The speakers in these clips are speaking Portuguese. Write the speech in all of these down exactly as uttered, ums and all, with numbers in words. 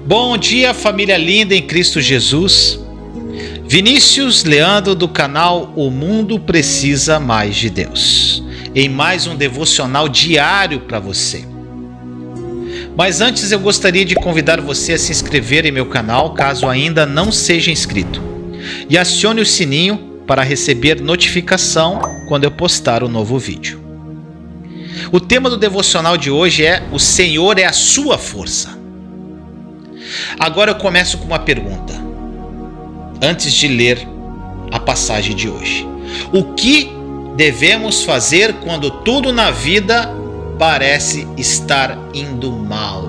Bom dia, família linda em Cristo Jesus. Vinícius Leandro do canal O Mundo Precisa Mais de Deus, em mais um devocional diário para você. Mas antes eu gostaria de convidar você a se inscrever em meu canal, caso ainda não seja inscrito, e acione o sininho para receber notificação quando eu postar um novo vídeo. O tema do devocional de hoje é: o Senhor é a sua força. Agora eu começo com uma pergunta, antes de ler a passagem de hoje. O que devemos fazer quando tudo na vida parece estar indo mal?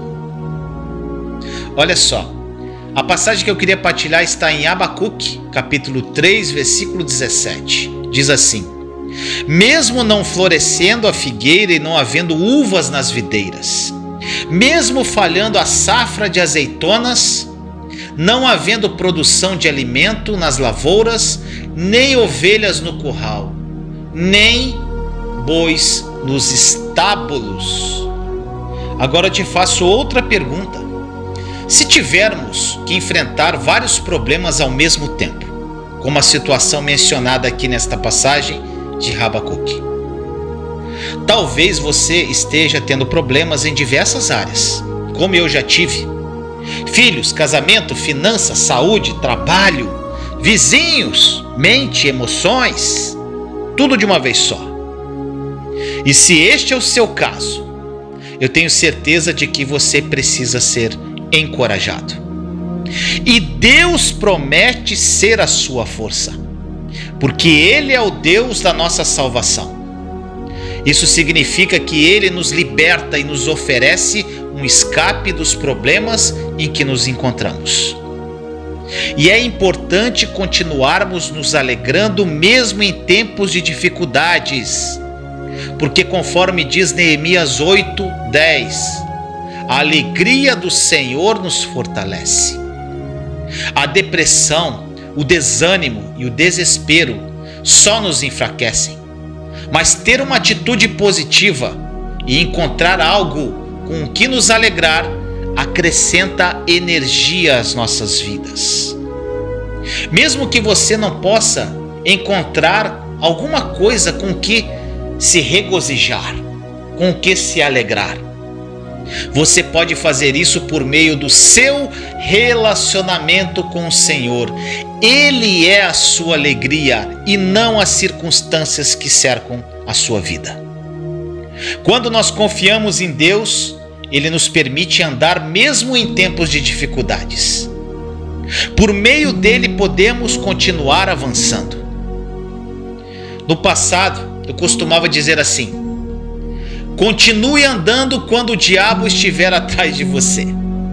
Olha só, a passagem que eu queria partilhar está em Abacuque, capítulo três, versículo dezessete. Diz assim: mesmo não florescendo a figueira e não havendo uvas nas videiras, mesmo falhando a safra de azeitonas, não havendo produção de alimento nas lavouras, nem ovelhas no curral, nem bois nos estábulos. Agora eu te faço outra pergunta. Se tivermos que enfrentar vários problemas ao mesmo tempo, como a situação mencionada aqui nesta passagem de Abacuque, talvez você esteja tendo problemas em diversas áreas, como eu já tive. Filhos, casamento, finanças, saúde, trabalho, vizinhos, mente, emoções, tudo de uma vez só. E se este é o seu caso, eu tenho certeza de que você precisa ser encorajado. E Deus promete ser a sua força, porque Ele é o Deus da nossa salvação. Isso significa que Ele nos liberta e nos oferece um escape dos problemas em que nos encontramos. E é importante continuarmos nos alegrando mesmo em tempos de dificuldades, porque conforme diz Neemias oito, dez, a alegria do Senhor nos fortalece. A depressão, o desânimo e o desespero só nos enfraquecem, mas ter uma atitude positiva e encontrar algo com o que nos alegrar acrescenta energia às nossas vidas. Mesmo que você não possa encontrar alguma coisa com que se regozijar, com que se alegrar, você pode fazer isso por meio do seu relacionamento com o Senhor. Ele é a sua alegria e não as circunstâncias que cercam a sua vida. Quando nós confiamos em Deus, Ele nos permite andar mesmo em tempos de dificuldades. Por meio dele podemos continuar avançando. No passado, eu costumava dizer assim: continue andando quando o diabo estiver atrás de você.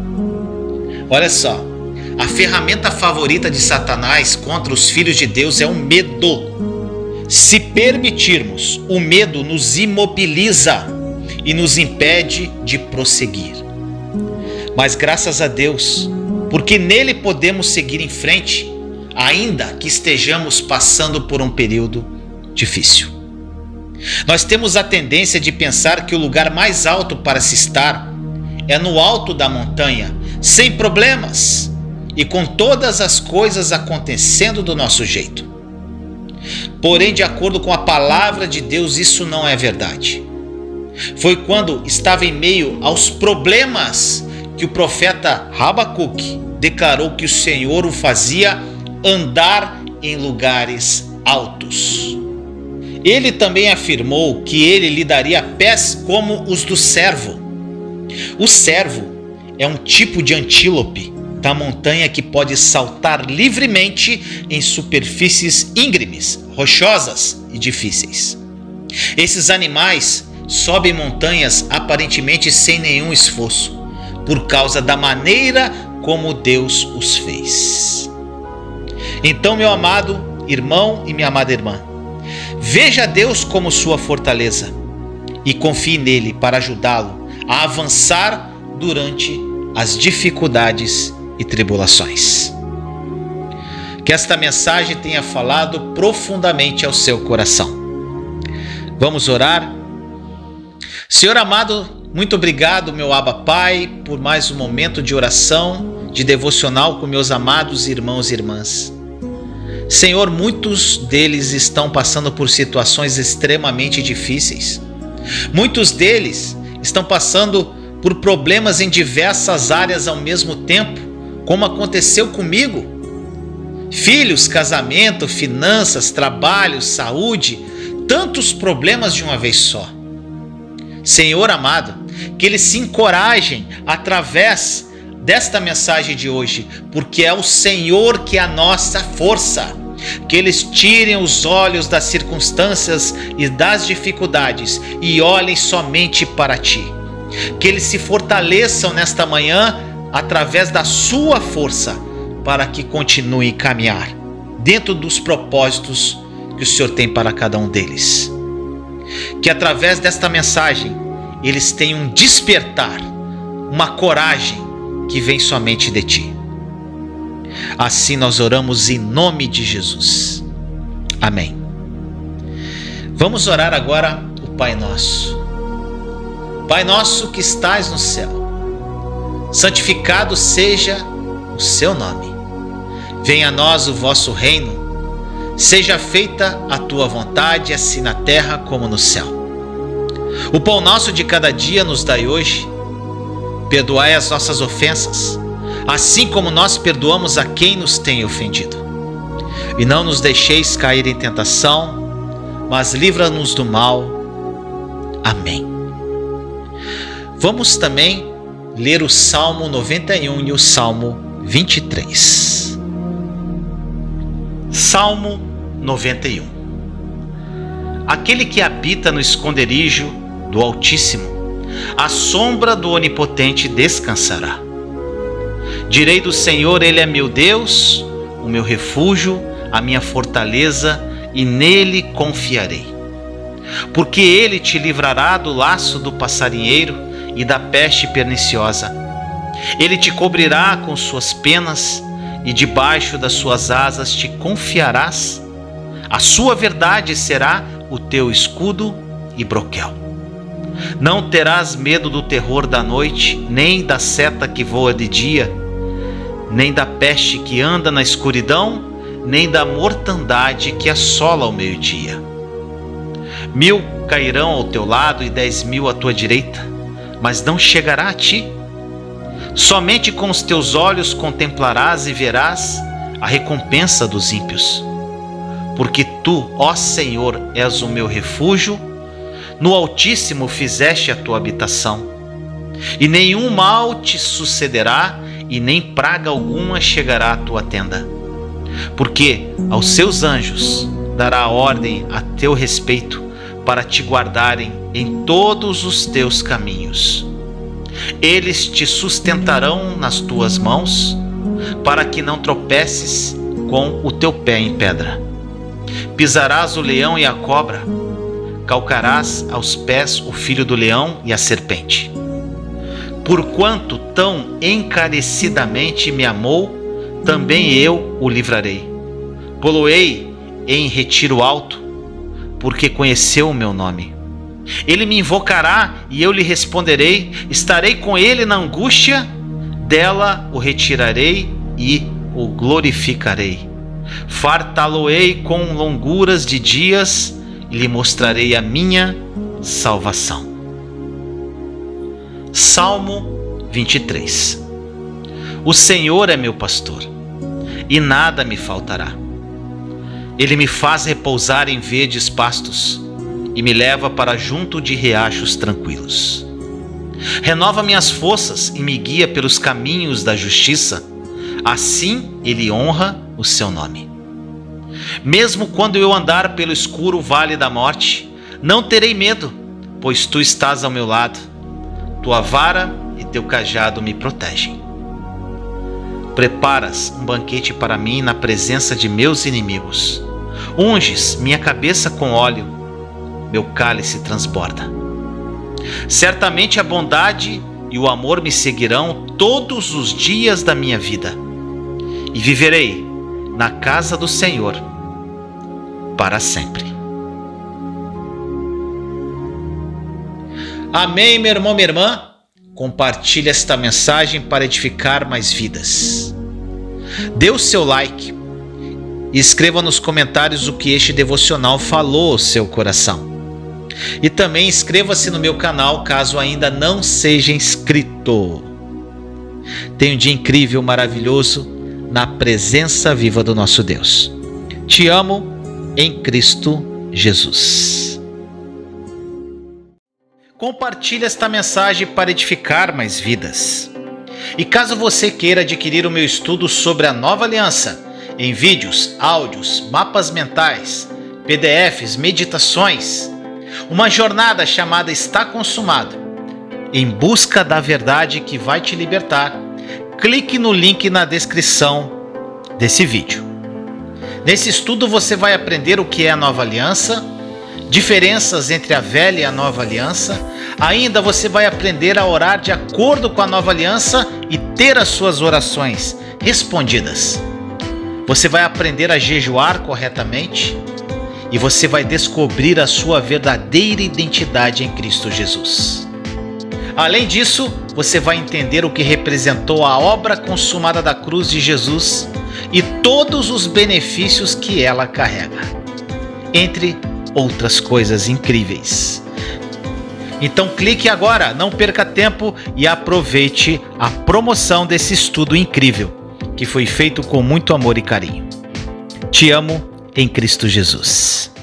Olha só, a ferramenta favorita de Satanás contra os filhos de Deus é o medo. Se permitirmos, o medo nos imobiliza e nos impede de prosseguir. Mas graças a Deus, porque nele podemos seguir em frente, ainda que estejamos passando por um período difícil. Nós temos a tendência de pensar que o lugar mais alto para se estar é no alto da montanha, sem problemas e com todas as coisas acontecendo do nosso jeito. Porém, de acordo com a palavra de Deus, isso não é verdade. Foi quando estava em meio aos problemas que o profeta Abacuque declarou que o Senhor o fazia andar em lugares altos. Ele também afirmou que ele lhe daria pés como os do cervo. O cervo é um tipo de antílope da montanha que pode saltar livremente em superfícies íngremes, rochosas e difíceis. Esses animais sobem montanhas aparentemente sem nenhum esforço, por causa da maneira como Deus os fez. Então, meu amado irmão e minha amada irmã, veja Deus como sua fortaleza e confie nele para ajudá-lo a avançar durante as dificuldades e tribulações. Que esta mensagem tenha falado profundamente ao seu coração. Vamos orar? Senhor amado, Muito obrigado, meu Abba Pai, por mais um momento de oração, de devocional com meus amados irmãos e irmãs. Senhor, muitos deles estão passando por situações extremamente difíceis. Muitos deles estão passando por problemas em diversas áreas ao mesmo tempo, como aconteceu comigo. Filhos, casamento, finanças, trabalho, saúde, tantos problemas de uma vez só. Senhor amado, que eles se encorajem através desta mensagem de hoje, porque é o Senhor que é a nossa força. Que eles tirem os olhos das circunstâncias e das dificuldades e olhem somente para Ti. Que eles se fortaleçam nesta manhã através da sua força, para que continuem a caminhar dentro dos propósitos que o Senhor tem para cada um deles. Que através desta mensagem eles tenham um despertar, uma coragem que vem somente de Ti. Assim nós oramos em nome de Jesus. Amém. Vamos orar agora o Pai Nosso. Pai nosso que estais no céu, santificado seja o seu nome. Venha a nós o vosso reino. Seja feita a tua vontade, assim na terra como no céu. O pão nosso de cada dia nos dai hoje. Perdoai as nossas ofensas, assim como nós perdoamos a quem nos tem ofendido. E não nos deixeis cair em tentação, mas livra-nos do mal. Amém. Vamos também ler o Salmo noventa e um e o Salmo vinte e três. Salmo noventa e um. Aquele que habita no esconderijo do Altíssimo, à sombra do Onipotente descansará. Direi do Senhor, Ele é meu Deus, o meu refúgio, a minha fortaleza, e nele confiarei. Porque Ele te livrará do laço do passarinheiro e da peste perniciosa. Ele te cobrirá com suas penas, e debaixo das suas asas te confiarás. A sua verdade será o teu escudo e broquel. Não terás medo do terror da noite, nem da seta que voa de dia, nem da peste que anda na escuridão, nem da mortandade que assola ao meio-dia. Mil cairão ao teu lado e dez mil à tua direita, mas não chegará a ti. Somente com os teus olhos contemplarás e verás a recompensa dos ímpios. Porque tu, ó Senhor, és o meu refúgio, no Altíssimo fizeste a tua habitação. E nenhum mal te sucederá, e nem praga alguma chegará à tua tenda. Porque aos seus anjos dará ordem a teu respeito, para te guardarem em todos os teus caminhos. Eles te sustentarão nas tuas mãos, para que não tropeces com o teu pé em pedra. Pisarás o leão e a cobra, calcarás aos pés o filho do leão e a serpente. Porquanto tão encarecidamente me amou, também eu o livrarei. Poloei em retiro alto, porque conheceu o meu nome. Ele me invocará e eu lhe responderei. Estarei com ele na angústia, dela o retirarei e o glorificarei. Fartá-lo-ei com longuras de dias e lhe mostrarei a minha salvação. Salmo vinte e três. O Senhor é meu pastor, e nada me faltará. Ele me faz repousar em verdes pastos, e me leva para junto de riachos tranquilos. Renova minhas forças e me guia pelos caminhos da justiça, assim ele honra o seu nome. Mesmo quando eu andar pelo escuro vale da morte, não terei medo, pois tu estás ao meu lado. Tua vara e teu cajado me protegem. Preparas um banquete para mim na presença de meus inimigos. Unges minha cabeça com óleo, meu cálice transborda. Certamente a bondade e o amor me seguirão todos os dias da minha vida, e viverei na casa do Senhor para sempre. Amém, meu irmão, minha irmã? Compartilhe esta mensagem para edificar mais vidas. Dê o seu like e escreva nos comentários o que este devocional falou ao seu coração. E também inscreva-se no meu canal caso ainda não seja inscrito. Tenha um dia incrível, maravilhoso, na presença viva do nosso Deus. Te amo em Cristo Jesus. Compartilhe esta mensagem para edificar mais vidas. E caso você queira adquirir o meu estudo sobre a Nova Aliança, em vídeos, áudios, mapas mentais, P D Fs, meditações, uma jornada chamada Está Consumado, em busca da verdade que vai te libertar, clique no link na descrição desse vídeo. Nesse estudo você vai aprender o que é a Nova Aliança, diferenças entre a Velha e a Nova Aliança. Ainda você vai aprender a orar de acordo com a Nova Aliança e ter as suas orações respondidas. Você vai aprender a jejuar corretamente e você vai descobrir a sua verdadeira identidade em Cristo Jesus. Além disso, você vai entender o que representou a obra consumada da cruz de Jesus e todos os benefícios que ela carrega, entre outras coisas incríveis. Então clique agora, não perca tempo e aproveite a promoção desse estudo incrível, que foi feito com muito amor e carinho. Te amo em Cristo Jesus.